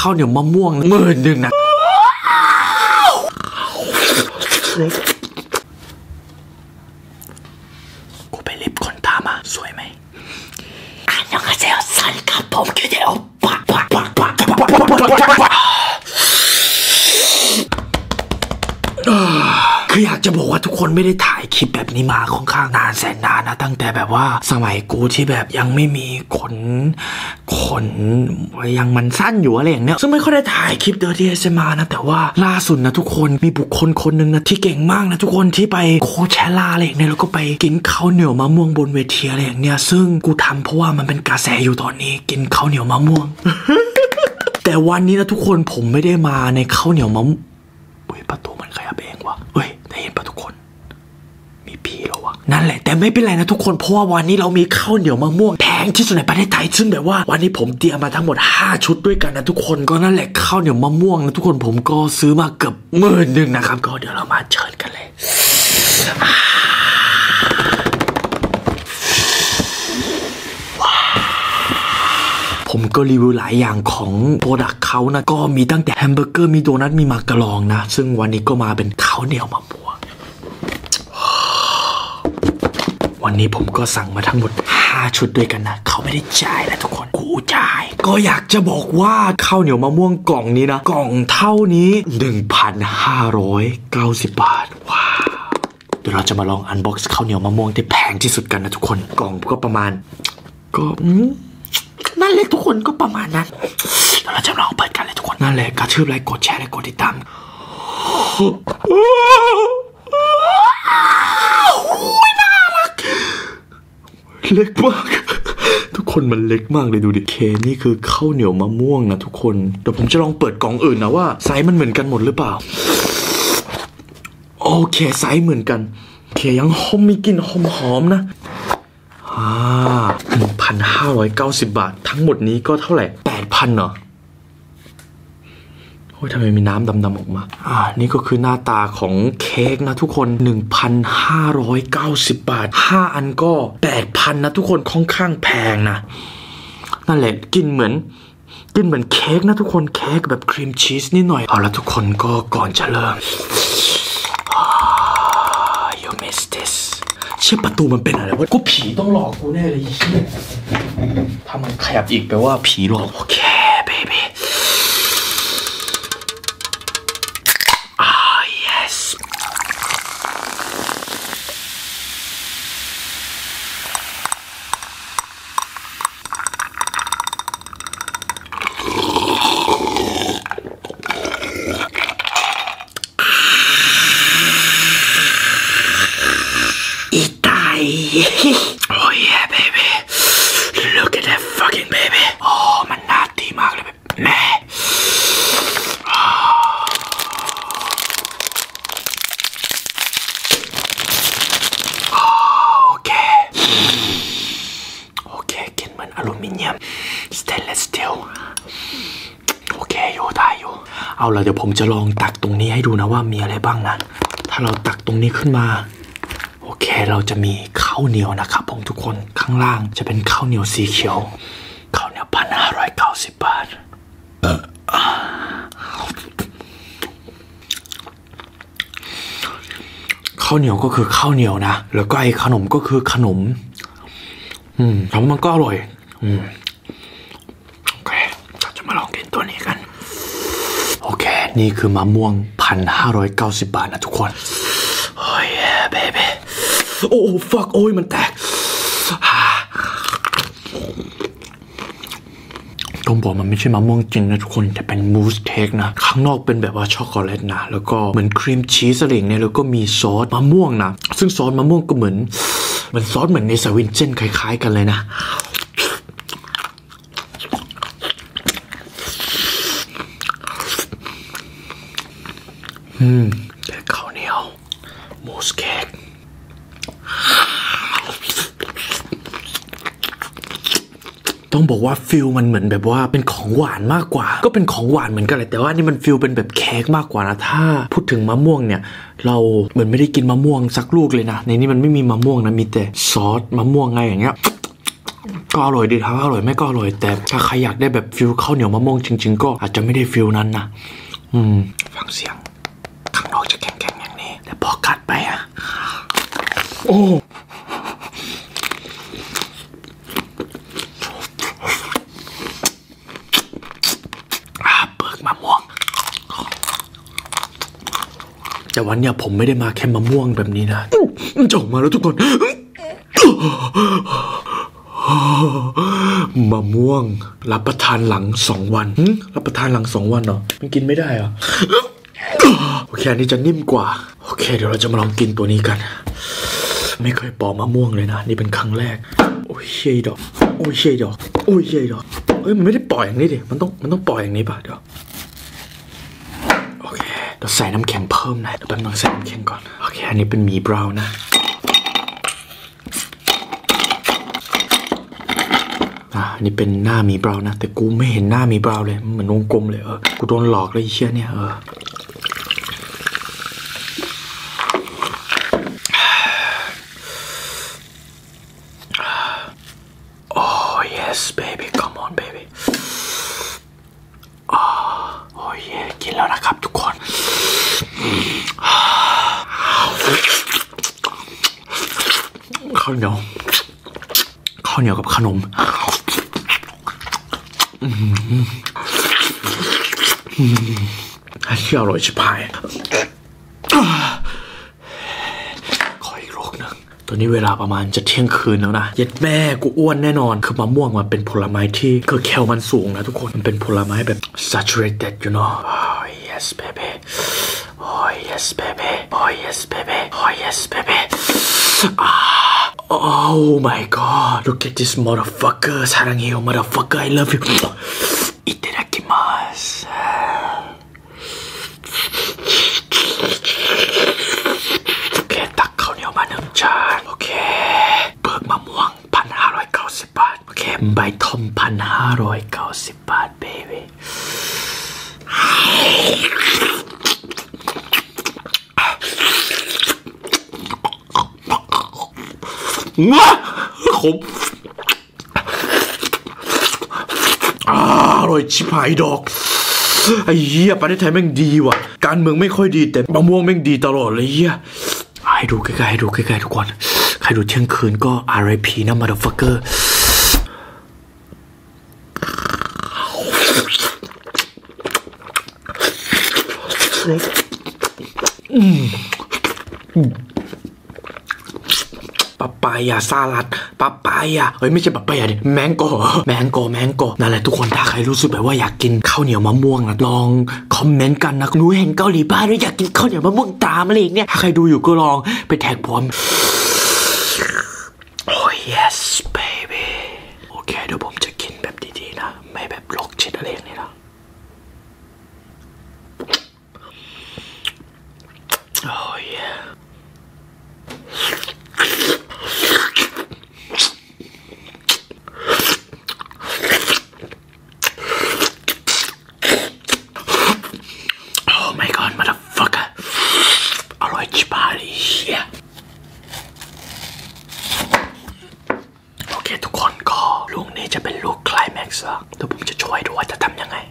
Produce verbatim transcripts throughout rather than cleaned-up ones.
ข้าวเหนียวมะม่วงหมื่นหนึ่งนะกูไปลิฟต์คนตามมาสวยไหมอันยังไงเซลล์สันกับผมคือเดี๋ยวปะปะปะปะปะปะปะคืออยากจะบอกว่าทุกคนไม่ได้ถ่ายคลิปแบบนี้มาค่อนข้างนานแสนนานนะตั้งแต่แบบว่าสมัยกูที่แบบยังไม่มีขนขนยังมันสั้นอยู่อะไรอย่างเนี้ยซึ่งไม่ค่อยได้ถ่ายคลิปเดอร์ที่เอสมานะแต่ว่าล่าสุดนะทุกคนมีบุคคลคนหนึ่งนะที่เก่งมากนะทุกคนที่ไปโคเชล่าอะไรอย่างเนี้ยแล้วก็ไปกินข้าวเหนียวมะม่วงบนเวทีอะไรอย่างเนี้ยซึ่งกูทำเพราะว่ามันเป็นกระแสอยู่ตอนนี้กินข้าวเหนียวมะม่วง แต่วันนี้นะทุกคนผมไม่ได้มาในข้าวเหนียวมะม่วงประตูมันขยับเองวะเฮ้ยได้เห็นปะทุกคนมีผีแล้ววะนั่นแหละแต่ไม่เป็นไรนะทุกคนเพราะว่าวันนี้เรามีข้าวเหนียวมะม่วงแพงที่สุดในประเทศไทยซึ่งแบบว่าวันนี้ผมเตรียมมาทั้งหมดห้าชุดด้วยกันนะทุกคนก็นั่นแหละข้าวเหนียวมะม่วงนะทุกคนผมก็ซื้อมาเกือบหมื่นหนึ่งนะครับก็เดี๋ยวเรามาเชิญกันเลยผมก็รีวิวหลายอย่างของโปรดักต์เขานะก็มีตั้งแต่แฮมเบอร์เกอร์มีโดนัทมีมักกะลองนะซึ่งวันนี้ก็มาเป็นข้าวเหนียวมะม่วงวันนี้ผมก็สั่งมาทั้งหมดห้าชุดด้วยกันนะเขาไม่ได้จ่ายนะทุกคนกูจ่ายก็อยากจะบอกว่าข้าวเหนียวมะม่วงกล่องนี้นะกล่องเท่านี้ หนึ่งพันห้าร้อยเก้าสิบ บาทว้าวเดี๋ยวเราจะมาลองอันบ็อกซ์ข้าวเหนียวมะม่วงที่แพงที่สุดกันนะทุกคนกล่องก็ประมาณก็นั่นแหละทุกคนก็ประมาณนั้นเราจะลองเปิดกันเลยทุกคนนั่นแหละกระทืบไลค์กดแชร์และกดติดตามน่ารักเล็กมากทุกคนมันเล็กมากเลยดูดิเคนี่คือข้าวเหนียวมะม่วงนะทุกคนเดี๋ยวผมจะลองเปิดกล่องอื่นนะว่าไซส์มันเหมือนกันหมดหรือเปล่าโอเคไซส์เหมือนกันเคยังหอมมีกลิ่นหอมๆนะอ่า หนึ่งพันห้าร้อยเก้าสิบ บาททั้งหมดนี้ก็เท่าไหร่ แปดพัน เหรอโอ้ยทำไมมีน้ำดำๆออกมาอ่านี่ก็คือหน้าตาของเค้กนะทุกคน หนึ่งพันห้าร้อยเก้าสิบ บาทห้าอันก็ แปดพัน นะทุกคนค่อนข้างแพงนะนั่นแหละกินเหมือนกินเหมือนเค้กนะทุกคนเค้กแบบครีมชีสนิดหน่อยเอาละทุกคนก็ก่อนจะเริ่มเชื่อประตูมันเป็นอะไรวะกูผีต้องหลอกกูแน่เลยเชี่ยถ้ามันขยับอีกแปลว่าผีหลอกโอเคเบบี้อ่า yes โอ้ yeah baby look at that fucking baby โอ้มันน่าตีมากเลยแบบแม่โอเคโอเคกินเหมือนอลูมิเนียม stainless steel โอเคอยู่ได้อยู่เอาละเดี๋ยวผมจะลองตักตรงนี้ให้ดูนะว่ามีอะไรบ้างนะถ้าเราตักตรงนี้ขึ้นมาโอเคเราจะมีข้าวเหนียวนะครับผมทุกคนข้างล่างจะเป็นข้าวเหนียวสีเขียวข้าวเหนียวพันห้าร้อยเก้าสิบบาทข้าวเหนียวก็คือข้าวเหนียวนะแล้วก็ไอ้ขนมก็คือขนมอืมแล้วมันก็อร่อยอืมโอเคเราจะมาลองกินตัวนี้กันโอเคนี่คือมะม่วงพันห้าร้อยเก้าสิบบาทนะทุกคนโอ้ยเบบี้โอ้ฟักโอ้ยมันแตกต้องบอกมันไม่ใช่มะม่วงจริงนะทุกคนแต่เป็นมูสเค้กนะข้างนอกเป็นแบบว่าช็อกโกแลตนะแล้วก็เหมือนครีมชีสอะไรอย่างเงี้ยแล้วก็มีซอสมะม่วงนะซึ่งซอสมะม่วงก็เหมือนเหมือนซอสเหมือนในสวินเจนคล้ายๆกันเลยนะอืมแต่ข้าวเหนียวมูสเค้กต้องบอกว่าฟิลมันเหมือนแบบว่าเป็นของหวานมากกว่าก็เป็นของหวานเหมือนกันเลยแต่ว่านี่มันฟิลเป็นแบบเค้กมากกว่านะถ้าพูดถึงมะม่วงเนี่ยเราเหมือนไม่ได้กินมะม่วงสักลูกเลยนะในนี้มันไม่มีมะม่วงนะมีแต่ซอสมะม่วงไงอย่างเงี้ยก็อร่อยดีครับอร่อยไม่ก็อร่อยแต่ถ้าใครอยากได้แบบฟิลข้าวเหนียวมะม่วงจริงๆก็อาจจะไม่ได้ฟิลนั้นนะอืมฟังเสียงข้างนอกจะแข็งๆอย่างนี้แต่พอกัดไปอะโอ้เปลือกมะม่วงแต่วันเนี้ยผมไม่ได้มาแค่มะม่วงแบบนี้นะจบมาแล้วทุกคนมะม่วงรับประทานหลังสองวันรับประทานหลังสองวันเหรอมันกินไม่ได้เหรอโอเคอันนี้จะนิ่มกว่าโอเคเดี๋ยวเราจะมาลองกินตัวนี้กันไม่เคยปอกมะม่วงเลยนะนี่เป็นครั้งแรกโอ้ยเชี่ยดอกโอ้ยเชี่ยดอกโอ้ยเชี่ยดอกเอ้ยมันไม่ได้ปล่อยอย่างนี้ดิมันต้องมันต้องปล่อยอย่างนี้ป่ะเดี๋ยวโอเคเดี๋ยวใส่น้ำแข็งเพิ่มนะเดี๋ยวแป๊บนึงใส่น้ำแข็งก่อนโอเคอันนี้เป็นหมี่บราวน์นะอ่านี่เป็นหน้าหมี่บราวน์นะแต่กูไม่เห็นหน้าหมี่บราวน์เลยเหมือนวงกลมเลยเออกูโดนหลอกเลยไอ้เชี่ยเนี่ยเออYes baby come on baby โอ้ยกินแล้วนะครับทุกคนข้าวเหนียวข้าวเหนียวกับขนมอันนี้อร่อยชิบหายตอนนี้เวลาประมาณจะเที่ยงคืนแล้วนะเย็ดแม่กูอ้วนแน่นอนคือมะม่วงมันเป็นผลไม้ที่คือแคลมันสูงนะทุกคนมันเป็นผลไม้แบบ saturated you know oh yes baby oh yes baby oh yes baby oh yes baby ah oh my god look at this motherfucker 사랑해요 motherfucker I love you 이테다키마스โอเคตักข้าวเหนียวมาหนึ่งจานโอเคเปลือกมะม่วงพันห้าร้อยเก้าสิบบาทโอเคใบทอมพันห้าร้อยเก้าสิบบาทเบบี้งะขมอร่อยชิบหายดอกไอ้เหี้ยประเทศไทยแม่งดีว่ะการเมืองไม่ค่อยดีแต่มะม่วงแม่งดีตลอดเลยเหี้ยให้ดูใกล้ๆให้ดูใกล้ๆทุกคนใครดูเที่ยงคืนก็ อาร์ ไอ พี นะ motherfucker อืมปาปายาสลัดปาปายาเฮ้ยไม่ใช่ปาปายาดิแมงโก้แมงโก้แมงโก้นั่นแหละทุกคนถ้าใครรู้สึกแบบว่าอยากกินข้าวเหนียวมะม่วงนะลองคอมเมนต์กันนะหนูเห็นเกาหลีบ้านแล้วอยากกินข้าวเหนียวมะม่วงตามอะไรอย่างเงี้ยถ้าใครดูอยู่ก็ลองไปแท็กผมโอ้ yes baby โอเคเดี๋ยวผมจะกินแบบดีๆนะไม่แบบโรคจิตอะไรอย่างนี้นะโอ้ yeahทุกคนก็ลูกนี้จะเป็นลูกไคลแม็กซ์แล้วเดี๋ยวผมจะช่วยดูว่าจะทำยังไง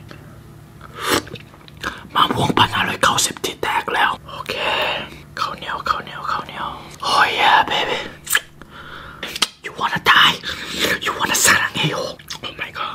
มะม่วงพันห้าร้อยเก้าสิบที่แตกแล้วโอเคข้าวเหนียวข้าวเหนียวข้าวเหนียวโอ้ย yeah baby you wanna die you wanna 사랑해요 oh my god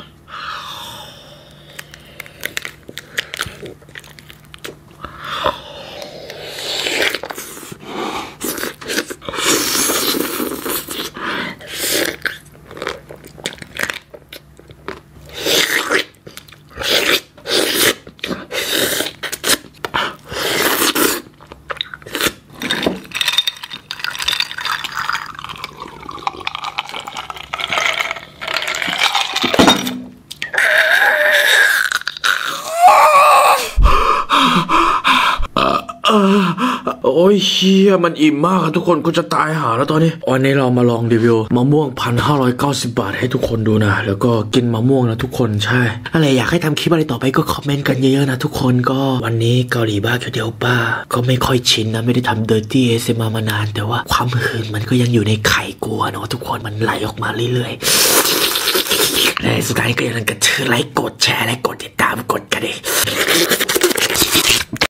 Uh, โอ้ยเชี่ยมันอิ่มมากทุกคนก็จะตายหาแล้วตอนนี้วันนี้เรามาลองรีวิวมะม่วงพันห้าร้อยเก้าสิบบาทให้ทุกคนดูนะแล้วก็กินมะม่วงนะทุกคนใช่อะไรอยากให้ทำคลิปอะไรต่อไปก็คอมเมนต์กันเยอะๆนะทุกคนก็วันนี้เกาหลีบ้าเดียวป้าก็ไม่ค่อยชินนะไม่ได้ทำ Dirty เอ เอส เอ็ม อาร์ มานานแต่ว่าความหืนมันก็ยังอยู่ในไข่กลัวเนาะทุกคนมันไหลออกมาเรื่อยๆในสุดท้ายก็ยังกระเทือนไลค์กดแชร์และกดติดตามกดกันเอง